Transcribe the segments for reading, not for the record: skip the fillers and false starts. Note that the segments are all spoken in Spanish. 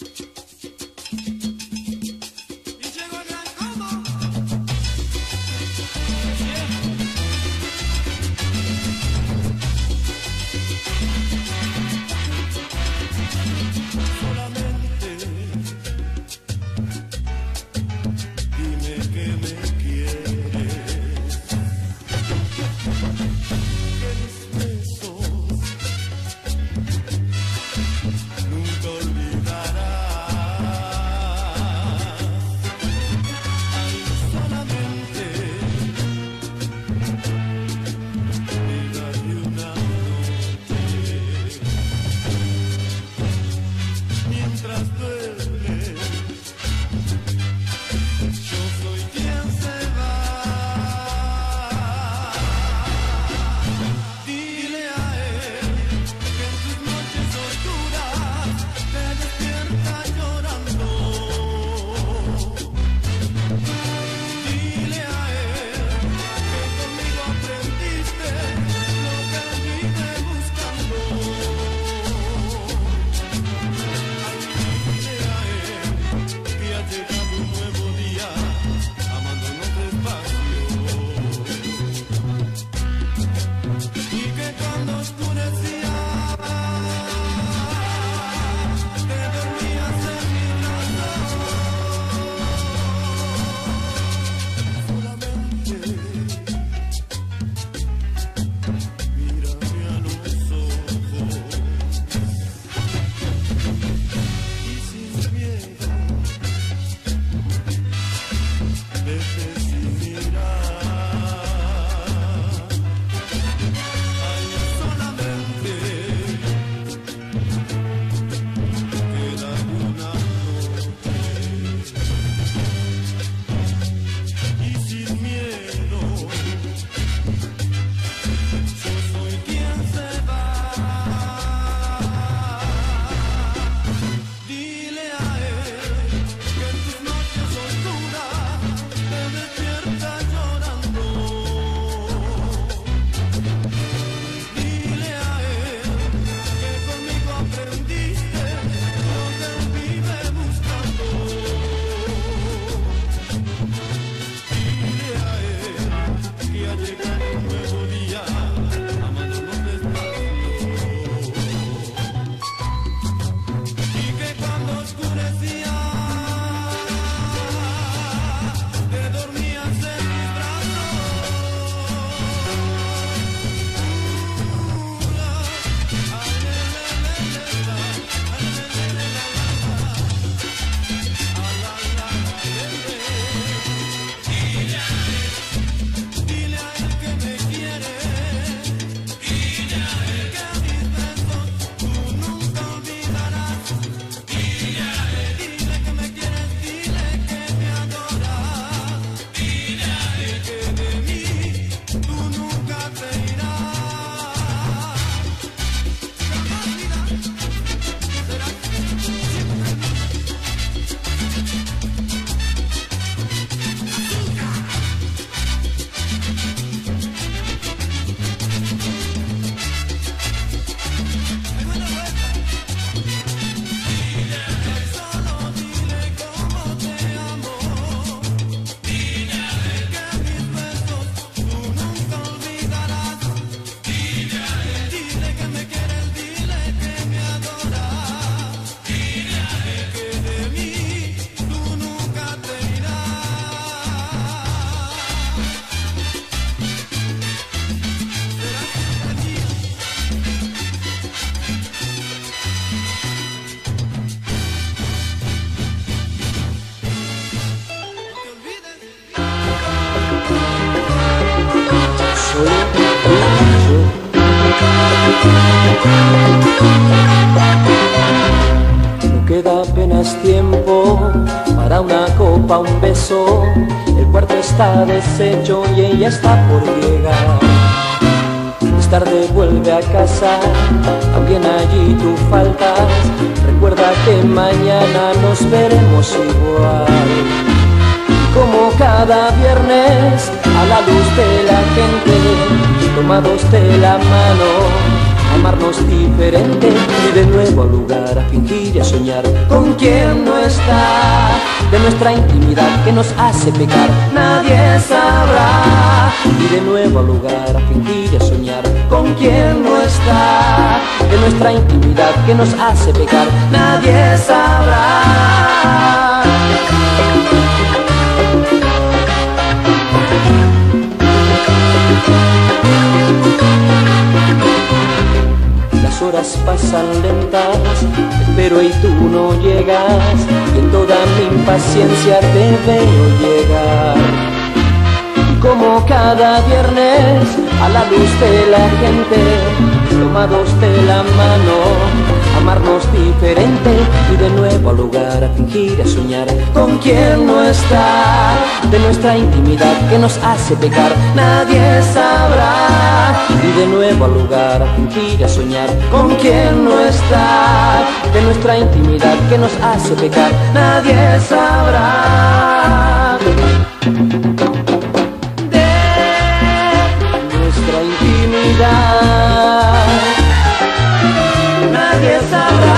No queda apenas tiempo para una copa, un beso. El cuarto está deshecho y ella está por llegar. Es tarde, vuelve a casa, también allí tú faltas. Recuerda que mañana nos veremos igual. Como cada viernes, a la luz de la gente, tomados de la mano, amarnos diferente y de nuevo al lugar a fingir y a soñar con quien no está. De nuestra intimidad que nos hace pecar nadie sabrá. Y de nuevo al lugar a fingir y a soñar con quien no está. De nuestra intimidad que nos hace pecar nadie sabrá. Las horas pasan lentas, espero y tú no llegas, y en toda mi impaciencia te veo llegar. Y como cada viernes, a la luz de la gente, tomados de la mano, amarnos diferente y de nuevo al lugar a fingir, a soñar con quien no está. De nuestra intimidad que nos hace pecar nadie sabrá. Y de nuevo al lugar a fingir, a soñar con quien no está. De nuestra intimidad que nos hace pecar nadie sabrá. De nuestra intimidad nadie sabrá.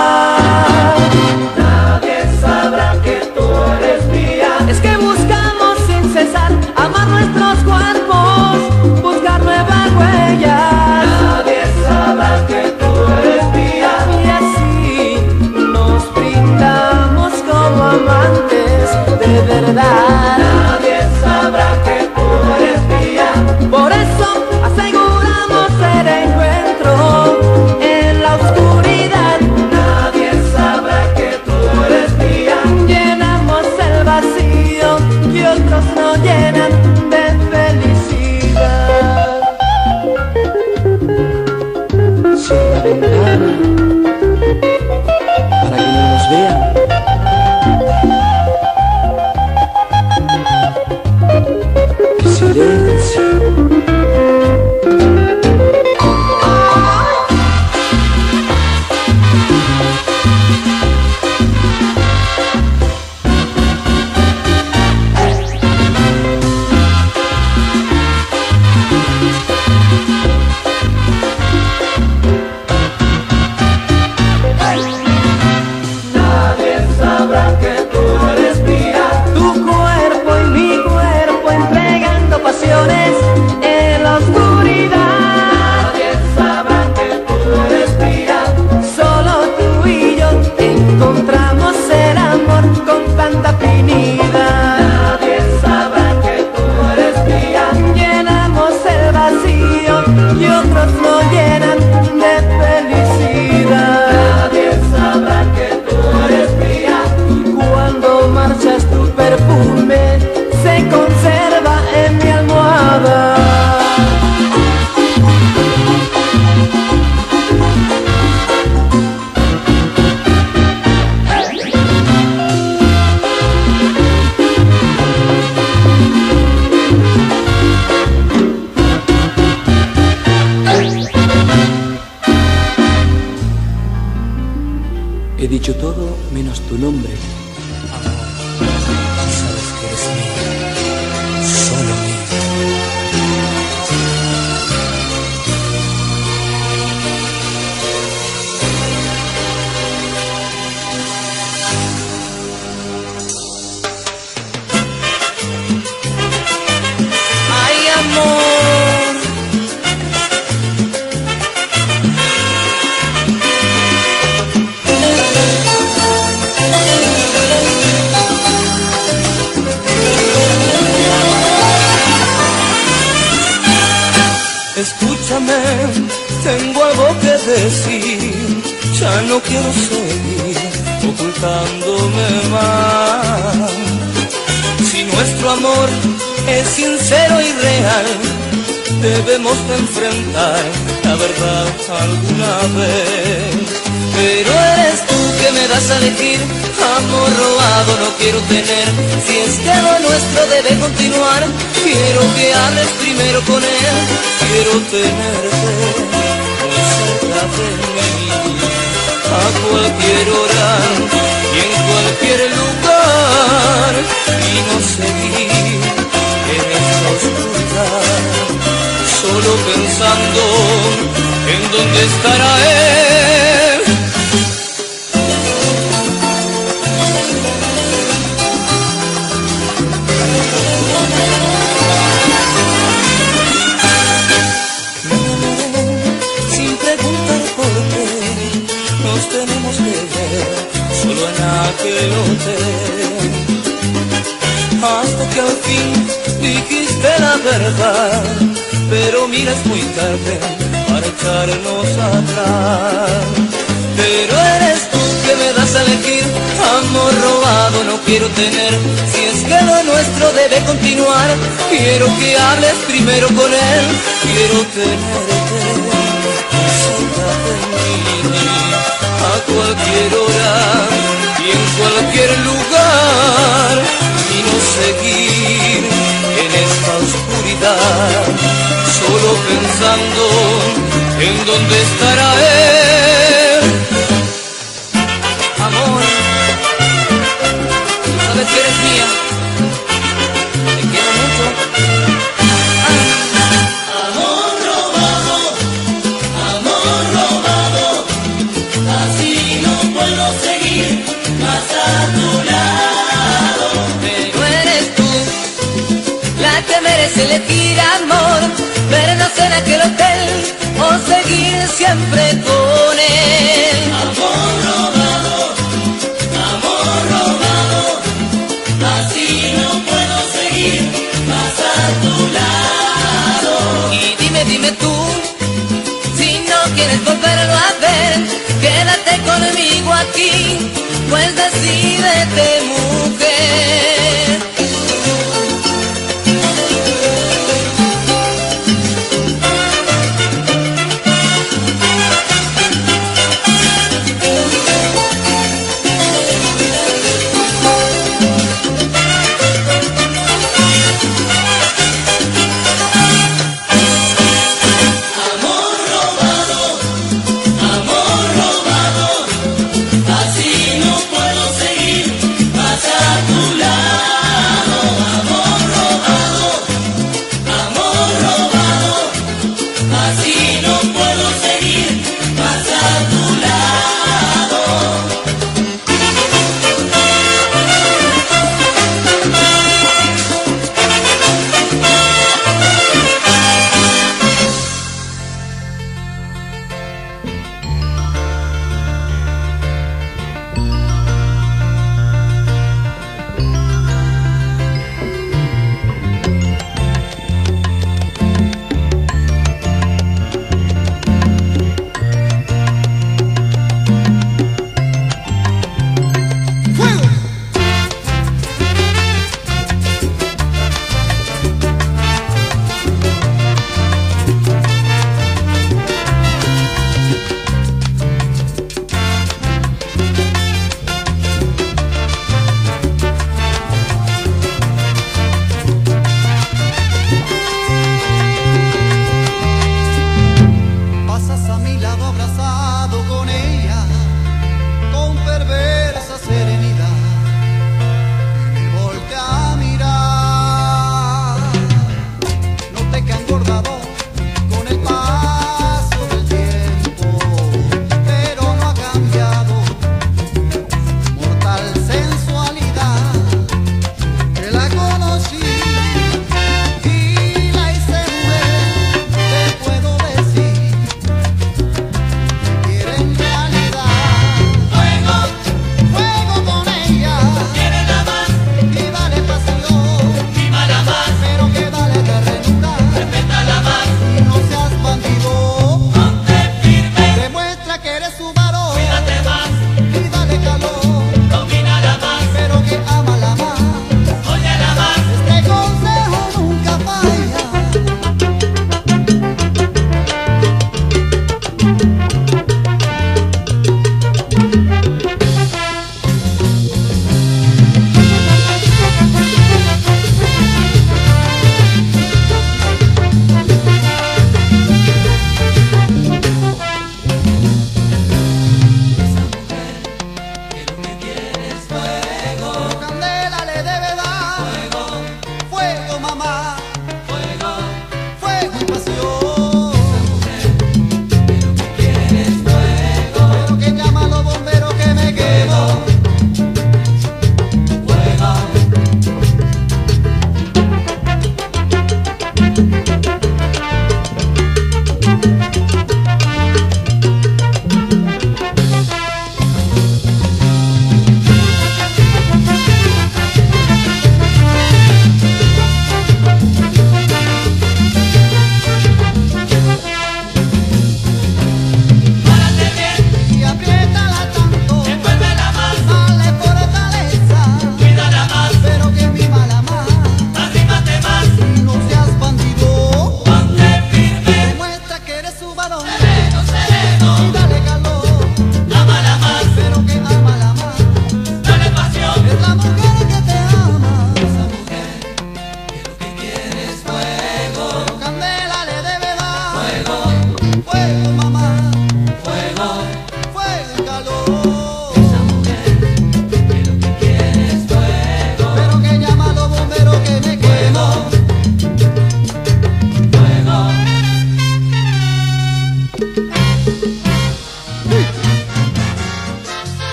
Nadie sabrá que tú eres mía. Es que buscamos sin cesar amar nuestros cuerpos, buscar nuevas huellas. Nadie sabrá que tú eres mía. Y así nos brindamos como amantes de verdad. Nadie sabrá que tú eres mía. Por eso aseguramos el encuentro en la oscuridad. Nadie sabrá que tú eres mía. Llenamos el vacío que otros no llenan de felicidad. Cierra la ventana para que no nos vean. ¡Qué silencio! Nadie sabrá que tú eres mía. Tu cuerpo y mi cuerpo entregando pasiones en la oscuridad. Nadie sabrá que tú eres mía. Solo tú y yo encontramos el amor con tanta afinidad. Nadie sabrá que tú eres mía. Llenamos el vacío y otros no llenan de felicidad. Nadie sabrá que tú eres mía. Cuando marchas tu perfume se conserva en mi almohada. He dicho todo menos tu nombre. Amor, si sabes que eres mío, solo mío. Ay, amor, Escúchame, tengo algo que decir. Ya no quiero seguir ocultándome más. Si nuestro amor es sincero y real, debemos de enfrentar la verdad alguna vez. Pero eres tú que me das a elegir, amor robado no quiero tener. Si es que lo nuestro debe continuar, quiero que hables primero con él. Quiero tenerte muy cerca de mí, a cualquier hora y en cualquier lugar, y no seguir en esta oscuridad, solo pensando en dónde estará él. Sin preguntar por qué nos tenemos que ver solo en aquel hotel, hasta que al fin dijiste la verdad. Pero mira, es muy tarde para echarnos atrás. Pero eres tú que me das a elegir, amor robado no quiero tener. Si es que lo nuestro debe continuar, quiero que hables primero con él. Quiero tenerte cerca de mí, a cualquier hora y en cualquier lugar, y no seguir en esta oscuridad, solo pensando en dónde estará él. Amor, sabes que eres mía, te quiero mucho. Amor robado, así no puedo seguir más a tu lado. Pero eres tú la que merece elegir amor, vernos en aquel hotel o seguir siempre con él. Amor robado, así no puedo seguir más a tu lado. Y dime tú, si no quieres volverlo a ver, quédate conmigo aquí, pues decídete, mujer. Así no puedo seguir más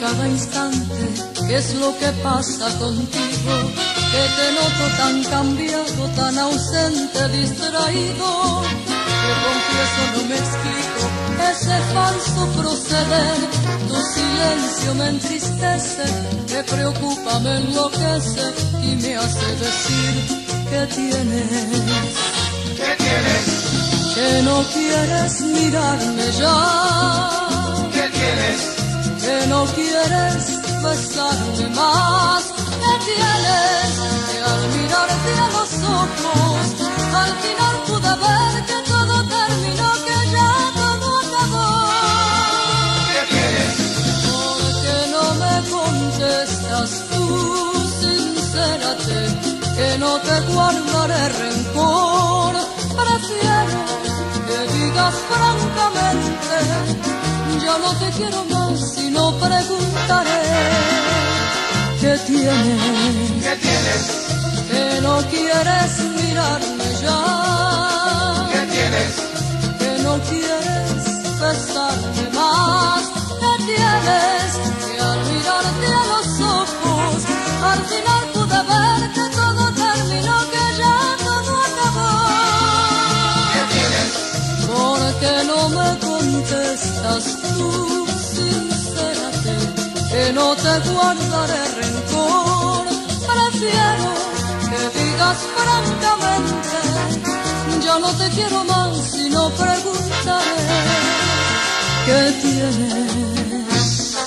cada instante qué es lo que pasa contigo, que te noto tan cambiado, tan ausente, distraído, que confieso no me explico ese falso proceder. Tu silencio me entristece, me preocupa, me enloquece y me hace decir que tienes, ¿qué tienes? que no quieres mirarme ya, ¿Qué tienes? que no quieres besarme más, que tienes, que al mirarte a los ojos, al final pude ver que todo terminó, que ya todo acabó. ¿Qué tienes? Porque no me contestas tú, sincérate, que no te guardaré rencor, prefiero que digas francamente, ya no te quiero más y no preguntaré. ¿Qué tienes? ¿Qué tienes? Que no quieres mirarme ya. ¿Qué tienes? Que no quieres besarme más. ¿Qué tienes? Que al mirarte a los ojos, al final pude ver que todo terminó, que ya todo acabó. ¿Qué tienes? Porque no me contestas tú, sincérate, que no te guardaré rencor, prefiero que digas francamente, ya no te quiero más y no preguntaré. ¿Qué tienes?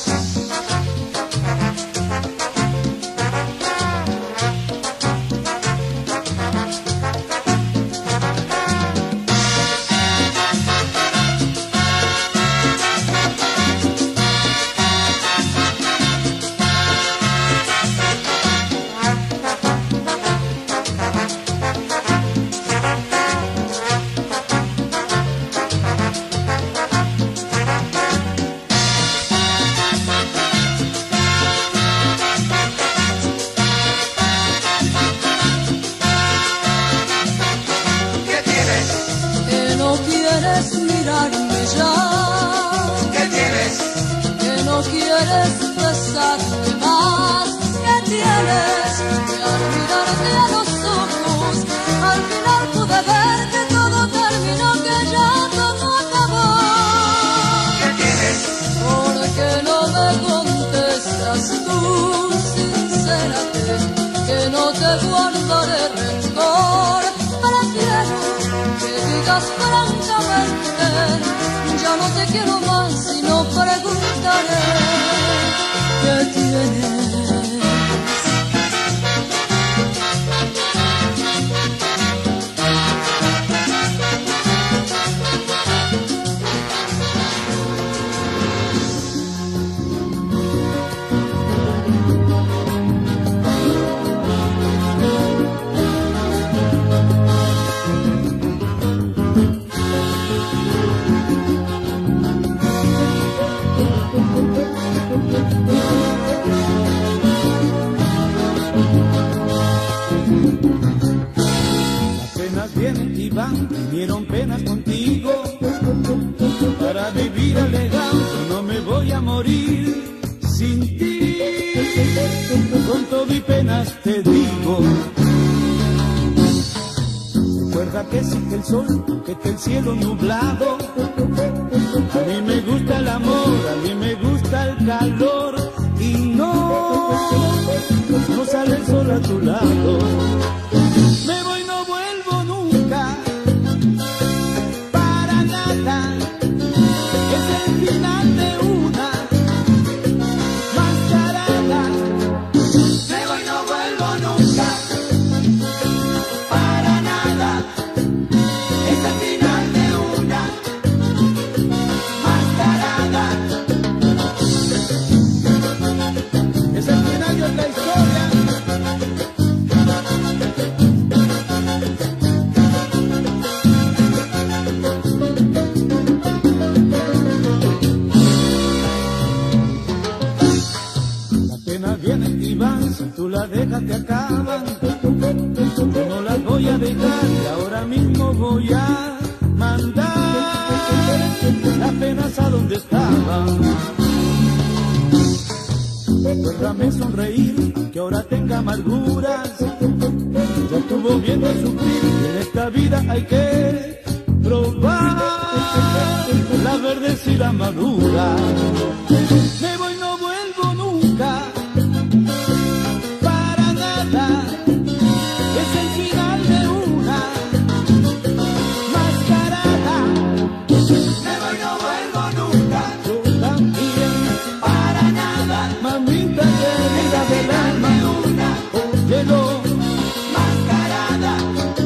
Vinieron penas contigo, para vivir alegando no me voy a morir sin ti. Con todo y penas te digo, recuerda que existe el sol, que está el cielo nublado. A mí me gusta el amor, a mí me gusta el calor, y no sale el sol a tu lado. Me voy, no vuelvo nunca, para nada, es el final de una mascarada. Me voy, no vuelvo nunca, para nada, es el final de una mascarada. Es el final de otra historia. Si tú la dejas te acaban, yo no las voy a dejar y ahora mismo voy a mandar las penas a donde estaban. Recuérdame sonreír, aunque ahora tenga amarguras. Ya estuvo viendo sufrir, y en esta vida hay que probar las verdes y las maduras. Me voy, no vuelvo nunca, para nada. Es el final de una mascarada. Me voy, no vuelvo nunca, yo también, para nada. Mamita querida del alma, óyelo, mascarada.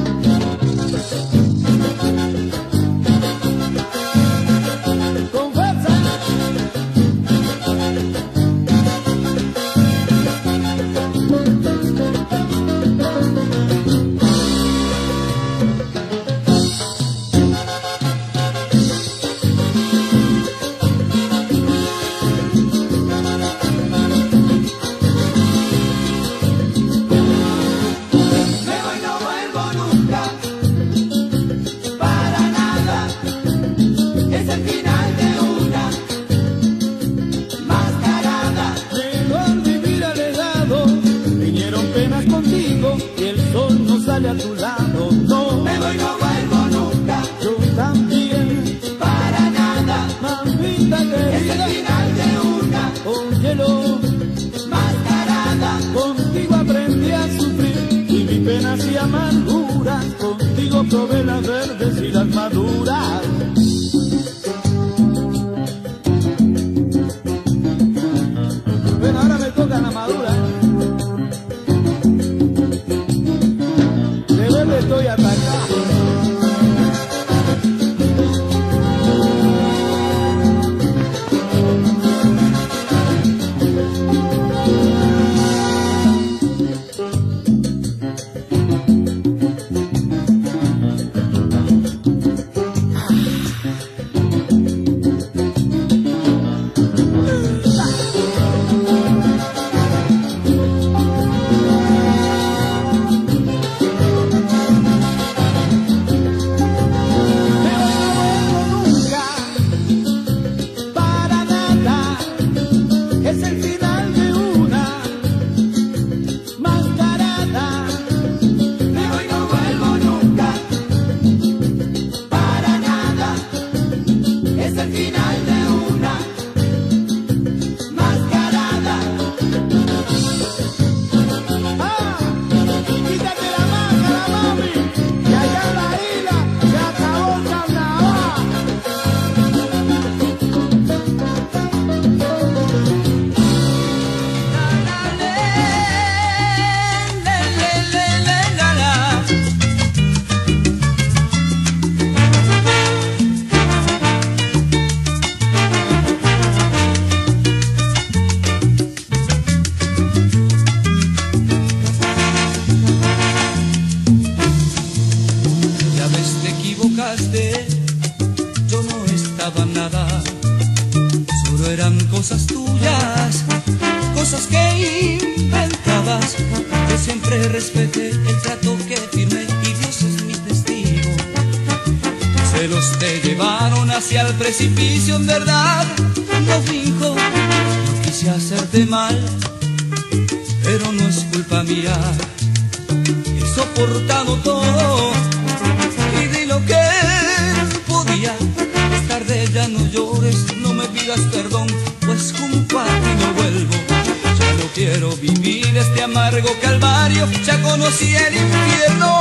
A tu lado, no me voy, no vuelvo nunca, yo también, para nada, mamita querida, es el final de una, óyelo, mascarada. Contigo aprendí a sufrir y mis penas y amarguras, contigo probé las verdes y las maduras. Bueno, ahora me toca la madura, estoy atacado. Yo no estaba nada, solo eran cosas tuyas, cosas que inventabas. Yo siempre respeté el trato que firmé y Dios es mi testigo. Celos te llevaron hacia el precipicio, en verdad no finjo, no quise hacerte mal, pero no es culpa mía. He soportado todo y di lo que podía. Es tarde, ya no llores, no me pidas perdón, pues junto a ti no vuelvo. Ya no quiero vivir este amargo calvario, ya conocí el infierno.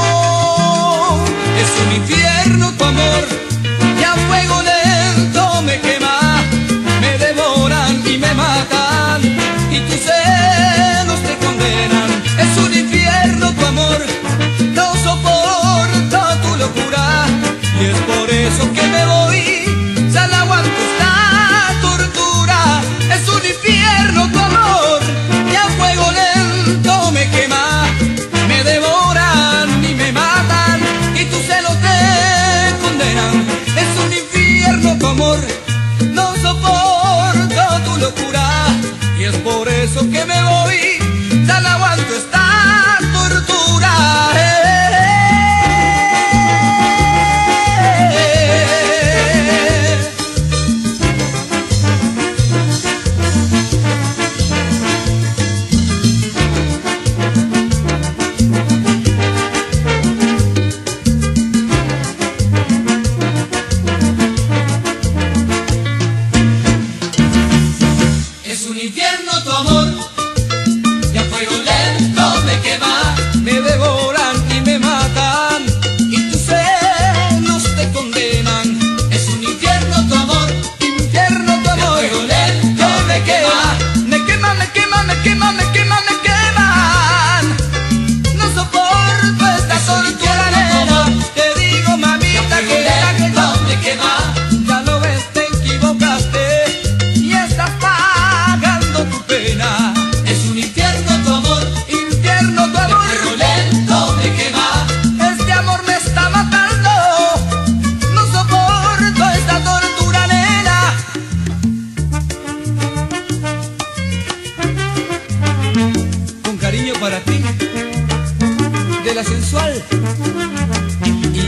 Es un infierno tu amor, y a fuego lento me quema, me devoran y me matan, y tus celos te condenan. Es un infierno tu amor, no soporto tu locura, y es por eso que me voy, ya la aguanto esta tortura. Es un infierno tu amor, y a fuego lento me quema, me devoran y me matan, y tus celos te condenan. Es un infierno tu amor, no soporto tu locura, y es por eso que me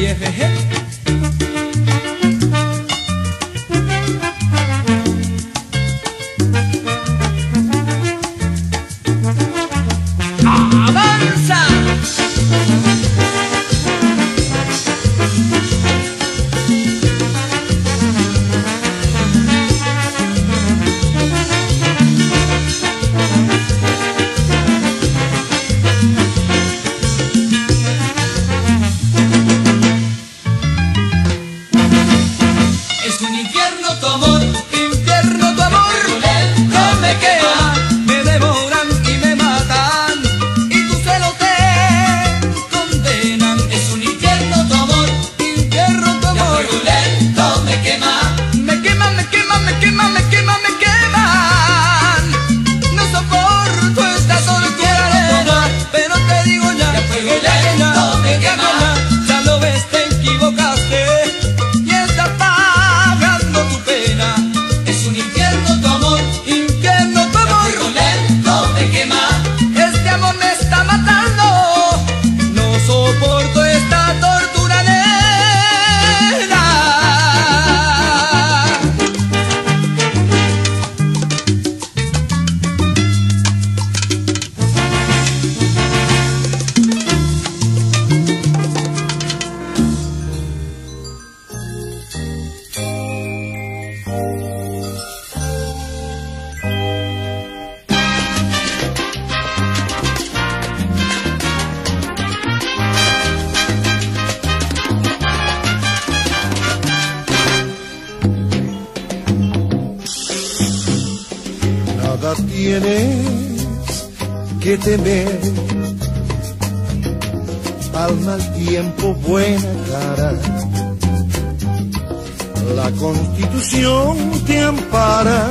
jejeje. ¡Avanza! Es un infierno tu amor, infierno tu amor. No me quema, me devoran y me matan, y tu celo te condenan. Es un infierno tu amor, infierno tu amor. Lento me quema, Me queman, me queman, me queman, me queman, me queman. No soporto esta tortura, pero te digo ya, fuego lento me quema. ya lo ves, te equivocaste y estás pagando tu pena. Es un infierno tu amor, Infierno tu amor, fuego lento me quema. este amor me está matando. No soporto esta tortura negra. Nada tienes que temer, al mal tiempo buena cara. La Constitución te ampara,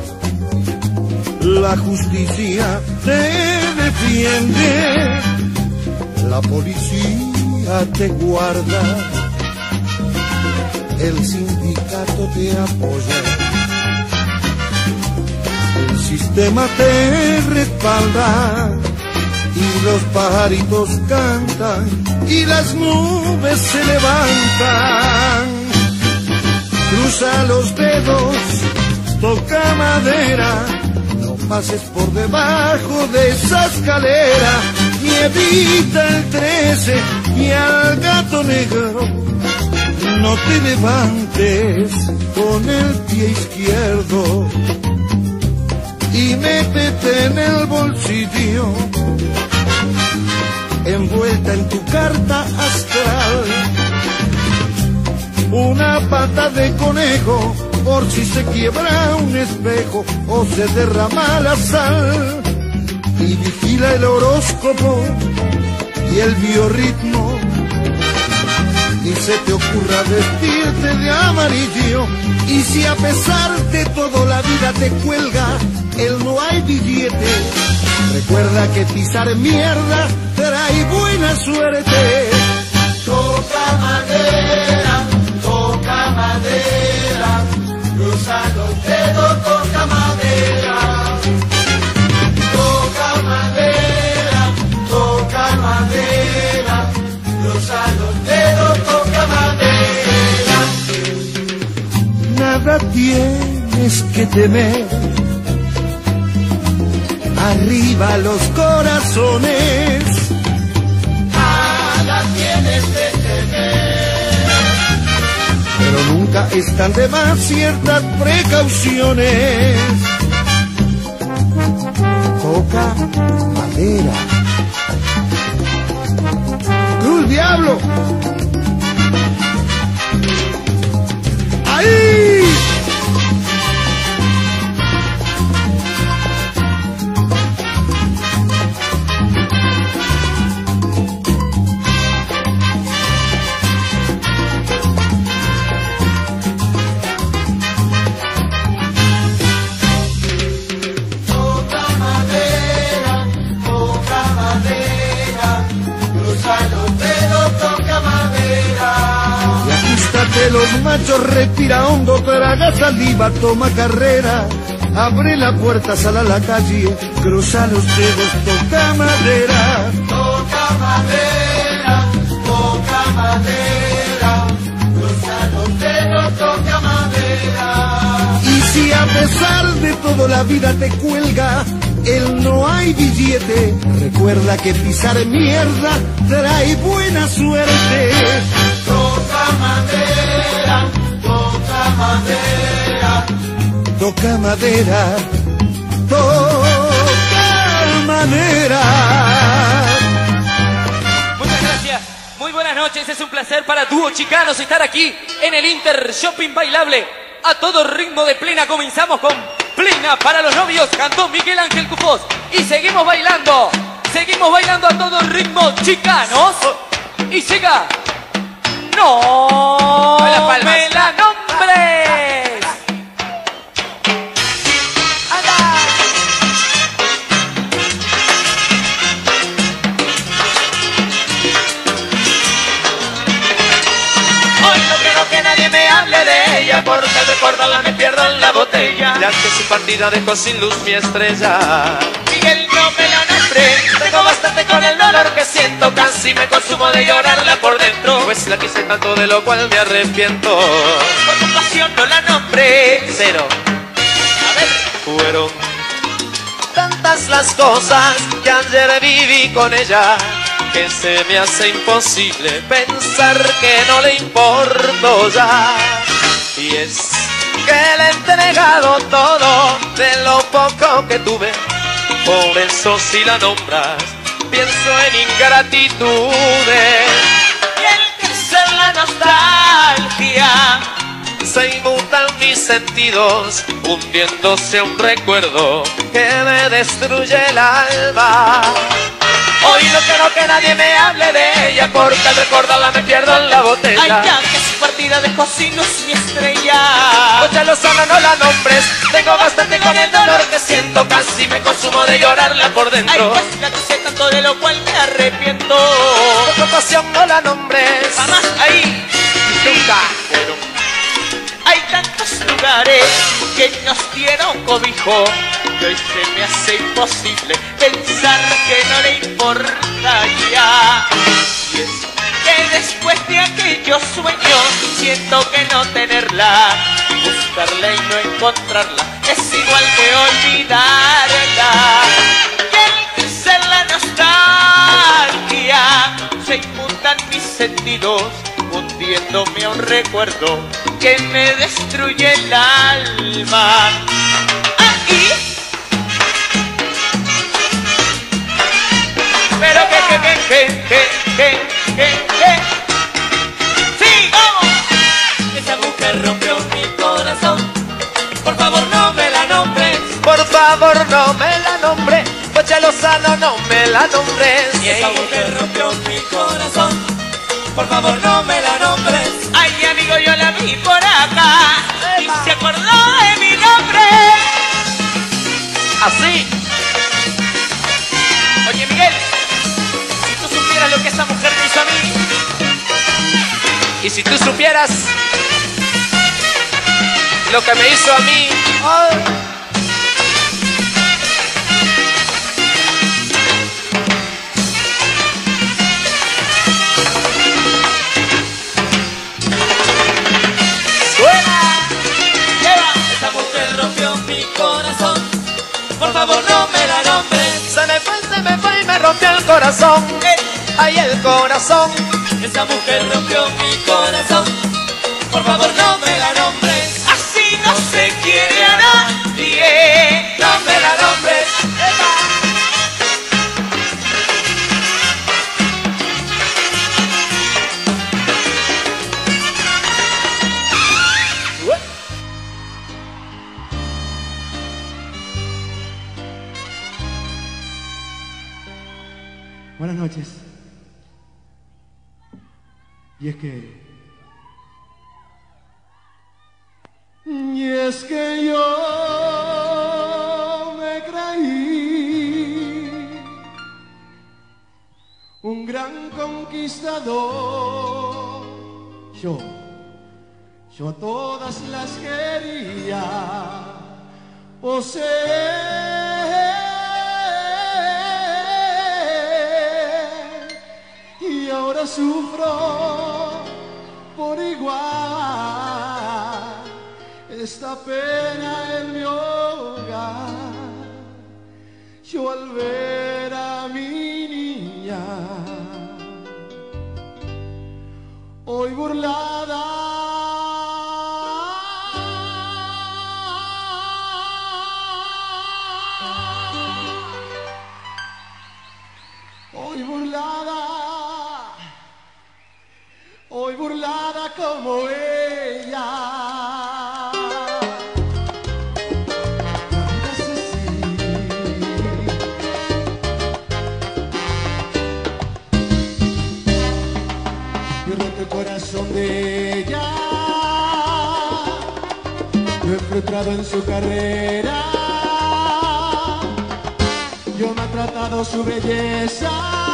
la justicia te defiende, la policía te guarda, el sindicato te apoya. El sistema te respalda y los pajaritos cantan y las nubes se levantan. Cruza los dedos, toca madera, no pases por debajo de esa escalera y evita el 13 y al gato negro. No te levantes con el pie izquierdo y métete en el bolsillo, envuelta en tu carta astral, una pata de conejo por si se quiebra un espejo o se derrama la sal, y vigila el horóscopo y el biorritmo, ni se te ocurra vestirte de amarillo, y si a pesar de todo la vida te cuelga el no hay billete, recuerda que pisar mierda trae buena suerte. Toca madera, cruza los dedos, toca madera. Toca madera, cruza los dedos, toca madera. Nada tienes que temer, arriba los corazones. Nada tienes que temer, Pero nunca están de más ciertas precauciones. Toca madera. ¡Cruz diablo! ¡Ahí! Los machos, respira hondo, traga saliva, toma carrera, abre la puerta, sal a la calle, cruza los dedos, toca madera. toca madera, toca madera. a pesar de todo la vida te cuelga, el no hay billete. Recuerda que pisar mierda trae buena suerte. Toca madera, toca madera. Toca madera, toca madera. Muchas gracias, muy buenas noches, es un placer para Dúo Chicanos estar aquí en el Inter Shopping Bailable. A todo ritmo de plena comenzamos con Plena para los novios, cantó Miguel Ángel Cufós. Y seguimos bailando a todo ritmo, chicanos. Y llega, no me la nombres. Que nadie me hable de ella, porque al recordarla me pierdo en la botella, ya que su partida dejó sin luz mi estrella. Miguel, no me la nombré, tengo bastante con el dolor que siento, casi me consumo de llorarla por dentro, pues la quise tanto de lo cual me arrepiento. Por compasión no la nombré. Cero. A ver. Fueron tantas las cosas que ayer viví con ella, que se me hace imposible pensar que no le importo ya. Y es que le he entregado todo de lo poco que tuve, por eso si la nombras pienso en ingratitudes. Y el crecer la nostalgia, se inmutan mis sentidos, hundiéndose un recuerdo que me destruye el alma. Hoy no quiero que nadie me hable de ella, porque al recordarla me pierdo en la botella. Ay, ya que su partida dejó sin luz mi estrella. Oye, Lozano, no la nombres, tengo bastante con el dolor que siento, casi me consumo de llorarla por dentro. Ay, pues la quise tanto de lo cual me arrepiento. Por compasión no la nombres, jamás ahí, nunca. Pero hay tantos lugares que nos dieron cobijo, que hoy se me hace imposible pensar que no le importa ya. Y es que después de aquellos sueños siento que no tenerla, buscarla y no encontrarla es igual que olvidarla. Y al crecer la nostalgia se inmutan mis sentidos, hundiéndome a un recuerdo que me destruye el alma. Pero que sí, vamos. Esa mujer rompió mi corazón, por favor no me la nombres. Por favor no me la nombres, Poche Lozano, no me la nombres. Esa mujer rompió mi corazón, por favor no me la nombres. Ay, amigo, yo la vi por acá y se acordó de mi nombre. Así. Oye, Miguel, si tú supieras lo que esa mujer me hizo a mí, y si tú supieras lo que me hizo a mí, ay. Por favor no me la nombres. Se me fue y me rompió el corazón. Ay, el corazón. Esa mujer rompió mi corazón. Por favor no me la nombres. Así no se quiere a nadie. No me la nombres. Buenas noches. Y es que yo me creí un gran conquistador. Yo a todas las quería poseer, y ahora sufro por igual esta pena en mi burlada. Hoy burlada, hoy burlada como ella. Yo roto el corazón de ella, yo he frustrado en su carrera. Yo me he tratado su belleza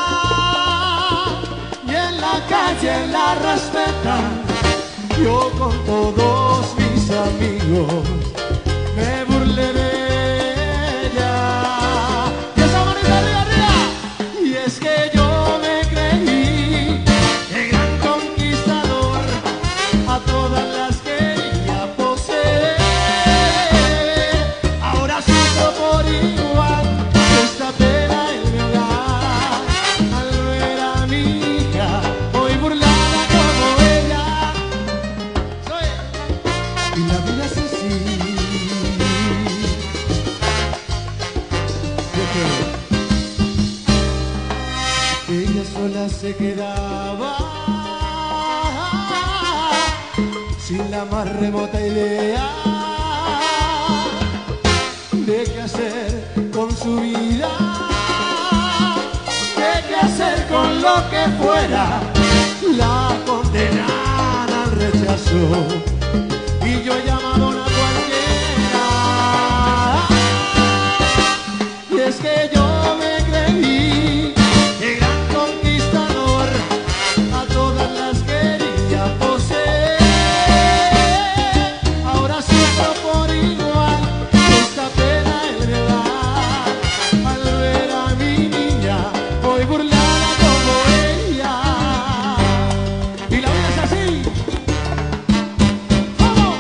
y en la calle la respetan. Yo con todos mis amigos me burlé de ella. Y esa manita arriba, arriba. Y es que yo me creí el gran conquistador, a todas las quería poseer. Ahora sufro por igual esta pena en mi hogar, al ver a mi hija hoy burlada como ella. Y la vida es así, ella sola se quedaba sin la más remota idea de qué hacer con su vida, de qué hacer con lo que fuera. La condenan al rechazo y yo he llamado a cualquiera. Y es que yo me creí el gran conquistador, a todas las quería poseer. Ahora sufro por igual esta pena en mi hogar, al ver a mi niña hoy burlada como ella. Y la vida es así. ¡Vamos!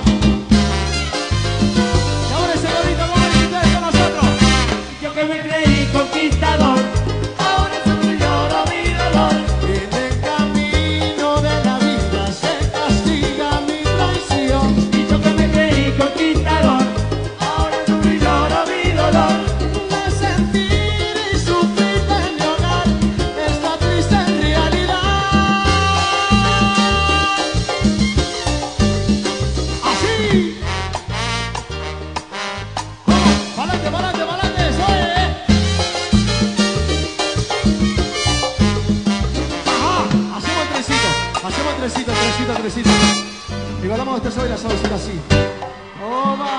Y ahora ese gorrito, vamos a ver ustedes con nosotros. Yo que me creí conquistador, ahora sufro y lloro mi dolor. En el camino de la vida se castiga mi traición. Y yo que me creí conquistador, ahora sufro y lloro mi dolor. De sentir y sufrir en mi hogar esta triste realidad. Así. Vamos, pa'lante, pa'lante, pa'lante, eso es. Ajá, hacemos el trencito, trencito. Y bailamos este sol y la sabrosita así. Oh, va.